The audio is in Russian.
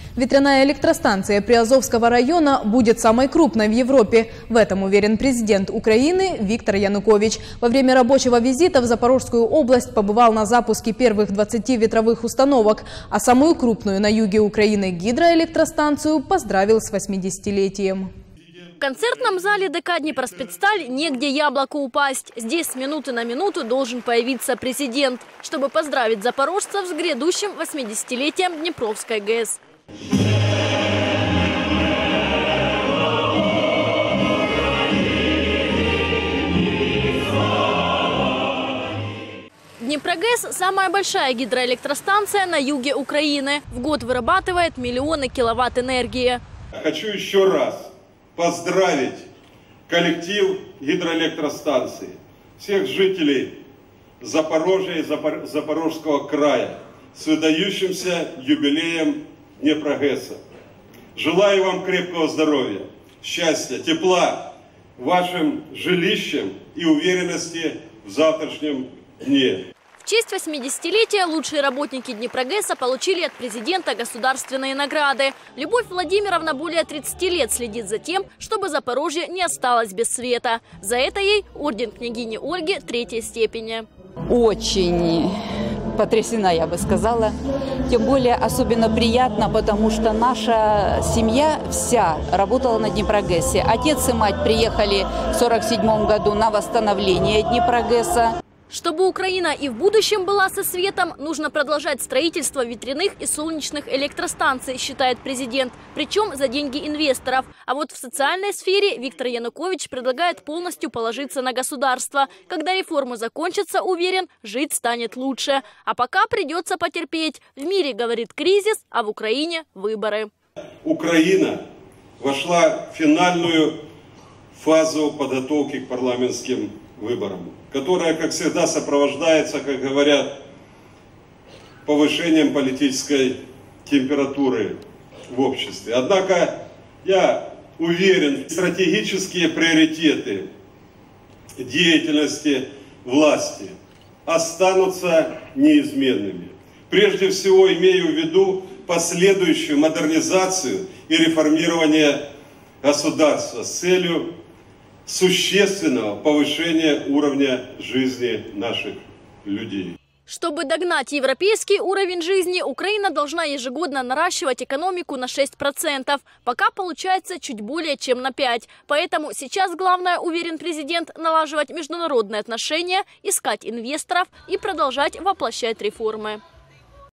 Ветряная электростанция Приазовского района будет самой крупной в Европе. В этом уверен президент Украины Виктор Янукович. Во время рабочего визита в Запорожскую область побывал на запуске первых 20 ветровых установок, а самую крупную на юге Украины гидроэлектростанцию поздравил с 80-летием. В концертном зале ДК «Днепроспецсталь» негде яблоку упасть. Здесь с минуты на минуту должен появиться президент, чтобы поздравить запорожцев с грядущим 80-летием Днепровской ГЭС. Днепрогэс – самая большая гидроэлектростанция на юге Украины. В год вырабатывает миллионы киловатт энергии. Хочу еще раз поздравить коллектив гидроэлектростанции, всех жителей Запорожья и Запорожского края с выдающимся юбилеем Днепрогэса. Желаю вам крепкого здоровья, счастья, тепла вашим жилищам и уверенности в завтрашнем дне. В честь 80-летия лучшие работники Днепрогэса получили от президента государственные награды. Любовь Владимировна более 30 лет следит за тем, чтобы Запорожье не осталось без света. За это ей орден княгини Ольги 3-й степени. Очень потрясена, я бы сказала. Тем более особенно приятно, потому что наша семья вся работала на Днепрогэсе. Отец и мать приехали в 1947 году на восстановление Днепрогэса. Чтобы Украина и в будущем была со светом, нужно продолжать строительство ветряных и солнечных электростанций, считает президент, причем за деньги инвесторов. А вот в социальной сфере Виктор Янукович предлагает полностью положиться на государство. Когда реформы закончатся, уверен, жить станет лучше. А пока придется потерпеть. В мире, говорит, кризис, а в Украине выборы. Украина вошла в финальную фазу подготовки к парламентским выборам, которая, как всегда, сопровождается, как говорят, повышением политической температуры в обществе. Однако я уверен, стратегические приоритеты деятельности власти останутся неизменными. Прежде всего, имею в виду последующую модернизацию и реформирование государства с целью существенного повышения уровня жизни наших людей. Чтобы догнать европейский уровень жизни, Украина должна ежегодно наращивать экономику на 6%. Пока получается чуть более чем на 5%. Поэтому сейчас главное, уверен президент, налаживать международные отношения, искать инвесторов и продолжать воплощать реформы.